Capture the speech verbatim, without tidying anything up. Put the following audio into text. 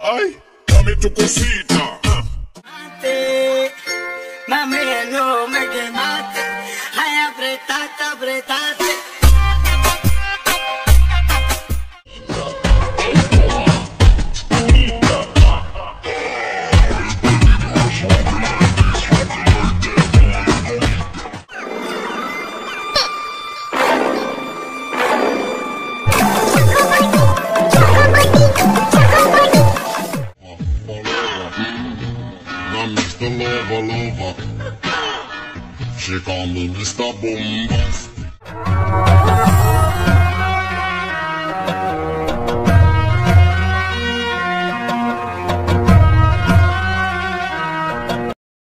Ay, dame tu cosita. Mate, mami, no me quemaste. Ay, apretate, apretate. Mister Lover Lover, she call me Mister Bombas.